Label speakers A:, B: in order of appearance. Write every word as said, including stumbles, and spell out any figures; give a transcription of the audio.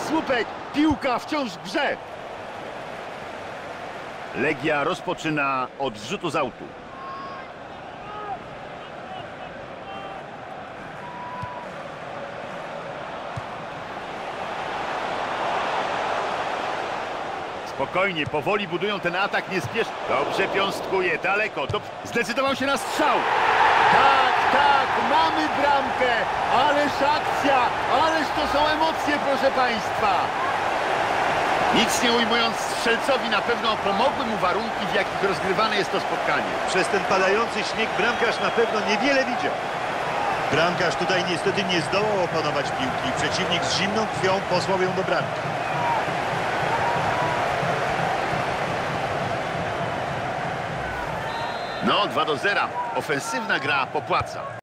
A: słupek, piłka wciąż w grze. Legia rozpoczyna od rzutu z autu. Spokojnie, powoli budują ten atak, nie spiesz. Dobrze piąstkuje, daleko. Dob Zdecydował się na strzał. Tak, tak, mamy bramkę. Ależ akcja, ależ to są emocje, proszę państwa. Nic nie ujmując, strzelcowi na pewno pomogły mu warunki, w jakich rozgrywane jest to spotkanie.
B: Przez ten padający śnieg bramkarz na pewno niewiele widział. Bramkarz tutaj niestety nie zdołał opanować piłki. Przeciwnik z zimną krwią posłał ją do bramki.
A: No, dwa do zera. Ofensywna gra popłaca.